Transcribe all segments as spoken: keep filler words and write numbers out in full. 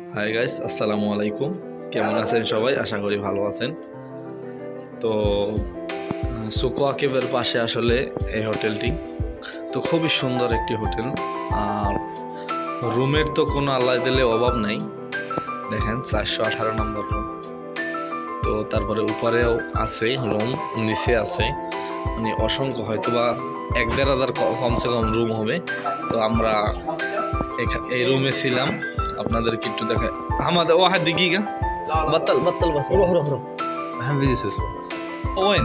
Hi guys, আসসালামু আলাইকুম। কেমন আছেন সবাই? আশা করি ভালো আছেন। তো সুকো আকিবের পাশে আসলে এই হোটেলটি তো খুবই সুন্দর একটি হোটেল। আর রুমের তো কোনো আল্লাহ দিলে অভাব নেই। দেখেন চারশো আঠারো নম্বর রুম। তো তারপরে উপরেও আছে রুম, নিচে আছে, মানে অসংখ্য, হয়তো বা এক দেড় হাজার কমসে কম রুম হবে। তো আমরা এই রুমে ছিলাম, আপনাদেরকে একটু দেখাই। আমাদের واحد دقيقة بطل بطل بس روح روح روح أهم فيديو سوسو وين؟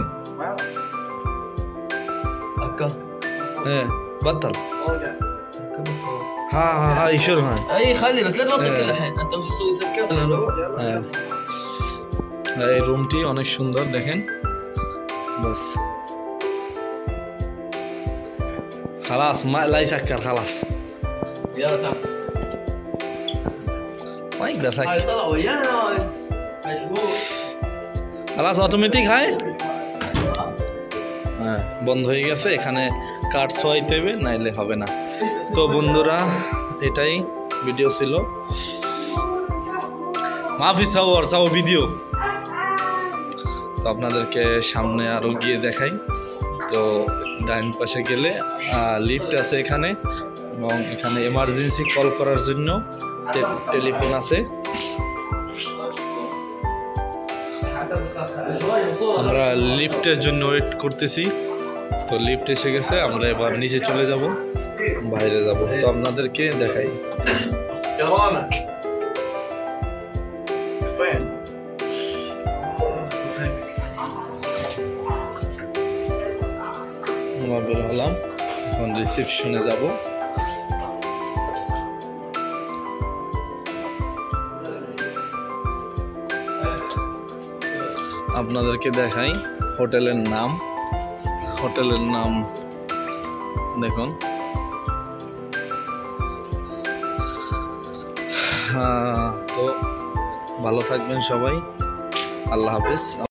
أكا ايه بطل. ها ها ها يشور هاي. أي خلي بس لا تبطل إيه. كل الحين أنت وش تسوي سكر ولا روح এই রুমটি অনেক সুন্দর, দেখেন। بس خلاص ما لا يسكر خلاص. يلا تعال ما يقدر هاي يسكر طلع ويانا هاي هاي شهور خلاص অটোমেটিক হয়। হ্যাঁ, বন্ধ হয়ে গেছে। এখানে কার্ড সোয়াইপ দেবে, নাইলে হবে না। তো বন্ধুরা, এটাই ভিডিও ছিল। মাফি সাও আর সাও ভিডিও। তো আপনাদেরকে সামনে আরো গিয়ে দেখাই। তো ডাইন পাশে গেলে লিফট আছে এখানে, এবং এখানে এমার্জেন্সি কল করার জন্য টেলিফোন আছে। আমরা লিফটের জন্য ওয়েট করতেছি। তো লিফট এসে গেছে, আমরা এবার নিচে চলে যাব, বাইরে যাব। তো আপনাদেরকে দেখাই। আমরা বের হলাম, এখন রিসেপশনে যাব। আপনাদেরকে দেখাই হোটেলের নাম। হোটেলের নাম দেখুন। তো ভালো থাকবেন সবাই, আল্লাহ হাফেজ।